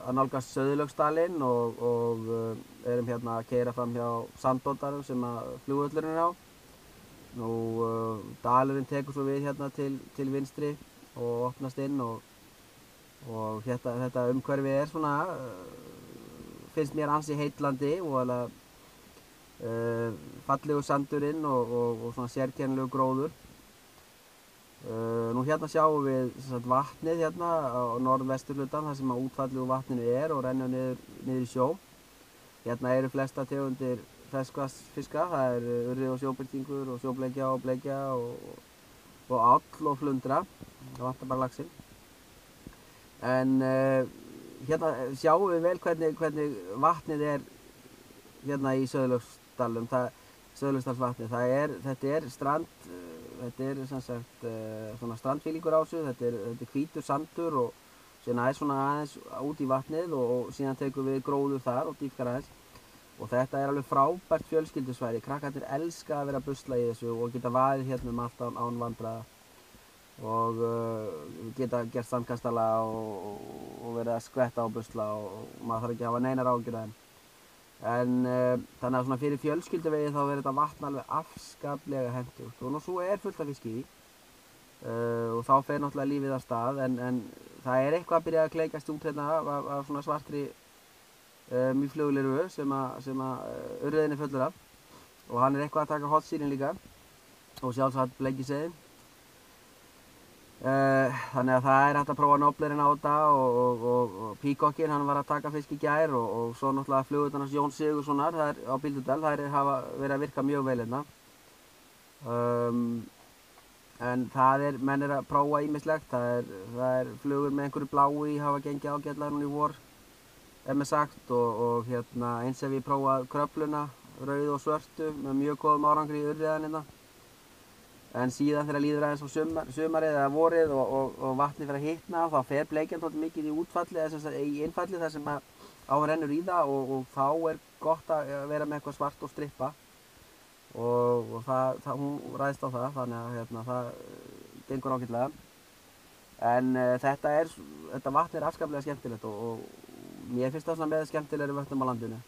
að nálgast Sauðlauksdalinn og erum hérna að keyra fram hjá Sandoddarum sem að flugvöllurinn er á. Nú, dalurinn tekur svo við hérna til vinstri og opnast inn og hérna, þetta umhverfi er svona, finnst mér ansi heitlandi og alveg fallegu sandurinn og svona sérkennilegu gróður. Nú hérna sjáum við vatnið hérna á norðvesturhlutann þar sem að útfallið úr vatninu er og rennur niður í sjó. Hérna eru flesta tegundir ferskvatnsfiska, það er urriði og sjóbirtingur og sjóbleikja og bleikja og áll og flundra, það vantar bara laxinn. En hérna sjáum við vel hvernig vatnið er hérna í Sauðlauksdalnum, Sauðlauksdalsvatnið. Þetta er strand, þetta er sem sagt svona strandfílingur á þessu, þetta er hvítur sandur og síðan er svona aðeins út í vatnið og síðan tekur við gróður þar og dýpkar aðeins. Og þetta er alveg frábært fjölskyldusvæði, krakkarnir elska að vera að busla í þessu og geta vaðið hérna allt án vandræða. Og geta gert sandkastala og verið að skvetta og busla og maður þarf ekki að hafa neinar áhyggjur af þeim. En þannig að svona fyrir fjölskylduvegi þá verður þetta vatn alveg afskaplega hentugt og nú svo er fullt af fiski í og þá fer náttúrulega lífið af stað en það er eitthvað að byrja að kleikast út hérna af svona svartri mjög flugulirfu sem urriðin er fullur af og hann er eitthvað að taka hotsýrin líka og sjálfsagt bleikiseiðin. Þannig að það er hægt að prófa noblerinn á þetta og píkokkinn, hann var að taka fisk í gær og svo náttúrulega flugurnar hans Jón Sigurðssonar á Bíldudal, þær hafa verið að virka mjög vel hérna. En menn er að prófa ýmislegt, það er flugur með einhverju blái hafa gengið ágætlega núna í vor, með sagt og hérna eins hef ég prófað kröfluna, rauðu og svörtu með mjög góðum árangri í urriðan hérna. En síðan þegar líður aðeins á sumarið eða vorið og vatnið fer að hitna þá fer bleikjan dálítið mikið í útfalli eða í innfalli þar sem áin rennur í það og þá er gott að vera með eitthvað svart og strippa og hún ræðst á það þannig að hérna, það gengur ágætlega. En þetta vatn er afskaplega skemmtilegt og mér finnst það svona með skemmtilegri vötnum á landinu.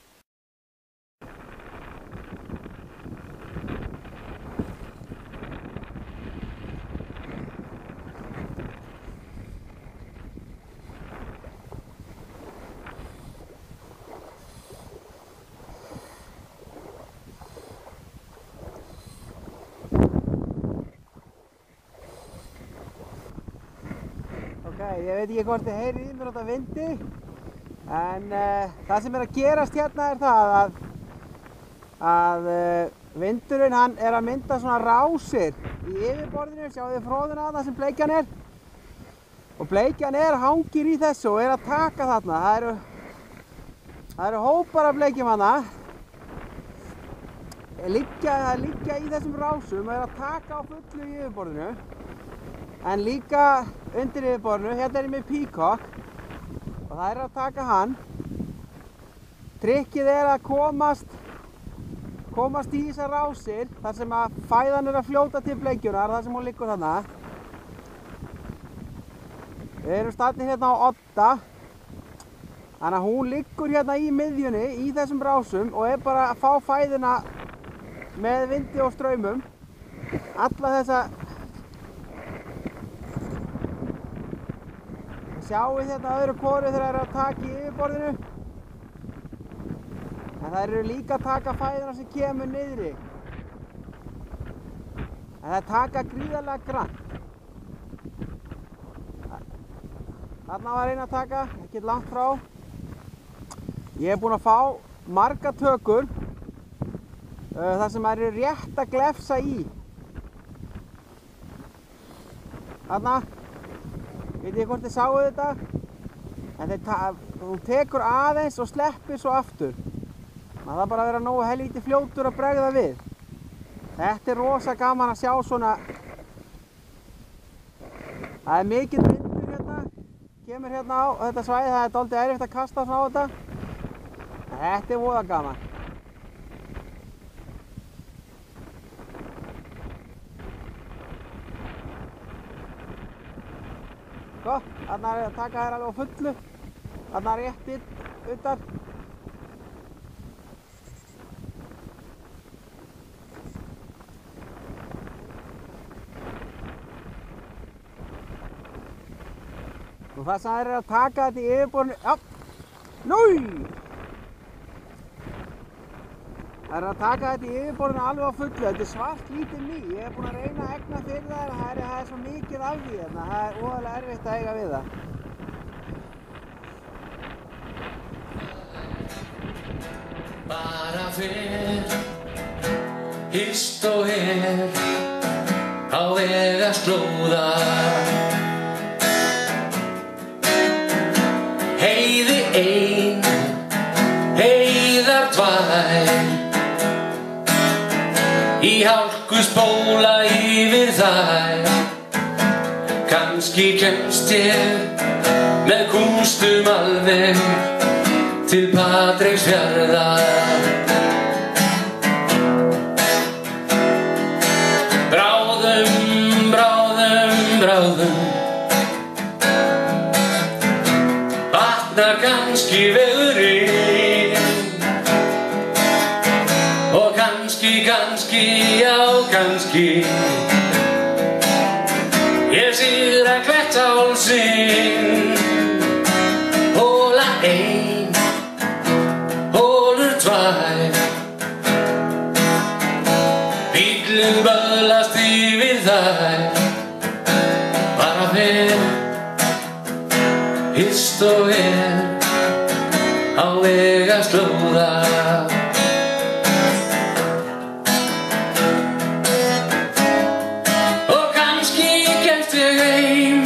Ég veit ekki hvort þið heyrið í mér út af vindi en það sem er að gerast hérna er það að vindurinn hann er að mynda svona rásir í yfirborðinu, sjáu þið fróðuna þarna sem bleikjan er og bleikjan hangir í þessu og er að taka þarna, það eru hópar af bleikjum þarna liggja í þessum rásum og er að taka á fullu í yfirborðinu. En líka undir yfirborðinu, hérna er ég með píkokk og það er að taka hann. Trikkið er að komast í þessar rásir þar sem að fæðan er að fljóta til bleikjunar, þar sem hún liggur þarna. Við erum staddnir hérna á Odda, þannig að hún liggur hérna í miðjunni í þessum rásum og er bara að fá fæðuna með vindi og straumum. Alla þessa sjáu þetta öðru hvoru þegar það er að taka í yfirborðinu en það eru líka að taka fæðuna sem kemur niðri en það taka gríðarlega grannt. Þarna var einn að taka, ekki langt frá. Ég hef búinn að fá marga tökur þar sem það eru rétt að glefsa í. Þarna veit ég hvort þið sáu þetta, en hún tekur aðeins og sleppir svo aftur. Það þarf bara að vera nógu helvíti fljótur að bregða við. Þetta er rosa gaman að sjá svona. Það er mikill vindur hérna, kemur hérna á þetta svæði, það er dálítið erfitt að kasta svona á þetta. Þetta er voða gaman. Þarna er að taka þær alveg á fullu. Þarna rétt utan. Og það sem þær að taka þetta í yfirborðinu, já, núi! Það að taka þetta í yfirborðinu alveg á fullu, þetta svart lítið mý. Ég búinn að reyna að egna fyrir þær, það svo mikið af því þarna, það óalega erfitt að eiga við það. Bara fer, hist og her, á vegarslóða. Heiði ein, heiðar tvær, í hálku spóla yfir þær. Kannski kemst ég með kústum alveg til Patreksfjarðar. Bráðum, bráðum, bráðum batnar kannski vegurinn. Og kannski, já kannski ég sigra Klettsárlsinn. Hóla ein, hólur tvær, bíllinn böðlast yfir þær. Bara fer, hist og her, á vegarslóða. Og kannski kemst ég heim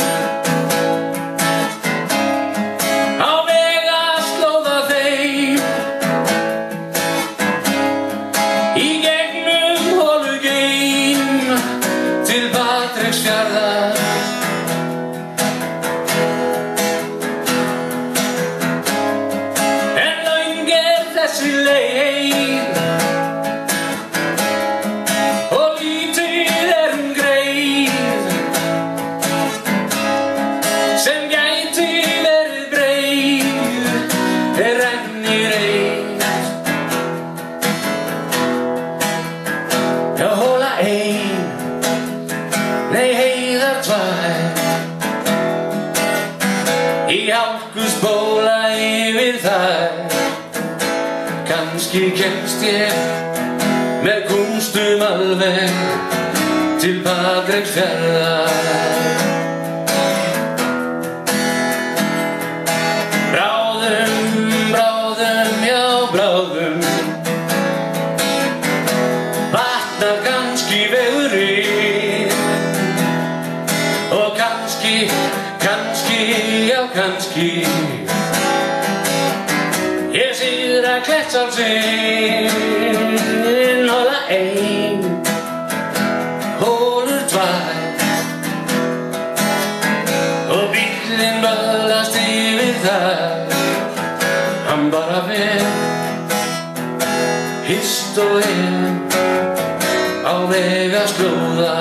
á vegarslóða þeim, í gegnum holugeim til Patreksfjarðar. En löng þessi leið og lítið hún greið, sem gæti verið breið, rennir ein. Já, hóla ein, nei heiðar tvær, í hálku spóla yfir þær. Kannski kemst ég með kústum alveg til Patreksfjarðar. Bráðum, bráðum, já bráðum batnar kannski vegurinn. Og kannski, já kannski ég sigra Klettsárlsinn. Hóla ein, hólur tvær, og bíllinn böðlast yfir þær. Hann bara fer, hist og her, á vegarslóða.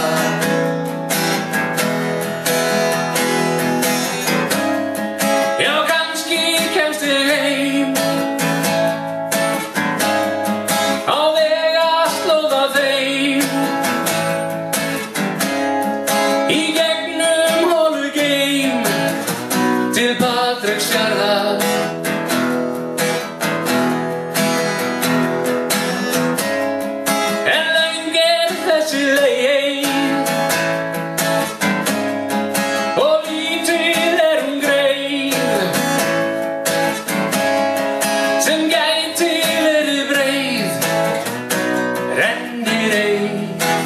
Já, kannski kemst ég heim á vegarslóða þeim, í gegnum holugeim til Patreksfjarðar. En löng þessi leið og lítið hún greið, sem gæti verið breið, rennir ein.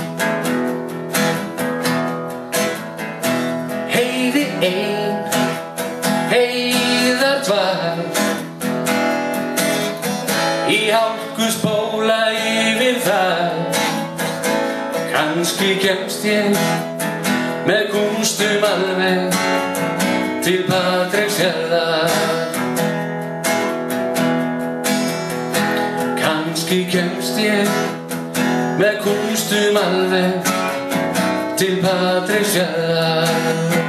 Heiði ein, heiðar tvær, í hálku spóla yfir þær. Kannski kemst ég með kústum alveg til Patreksfjarðar. Kannski kemst ég með kústum alveg til Patreksfjarðar.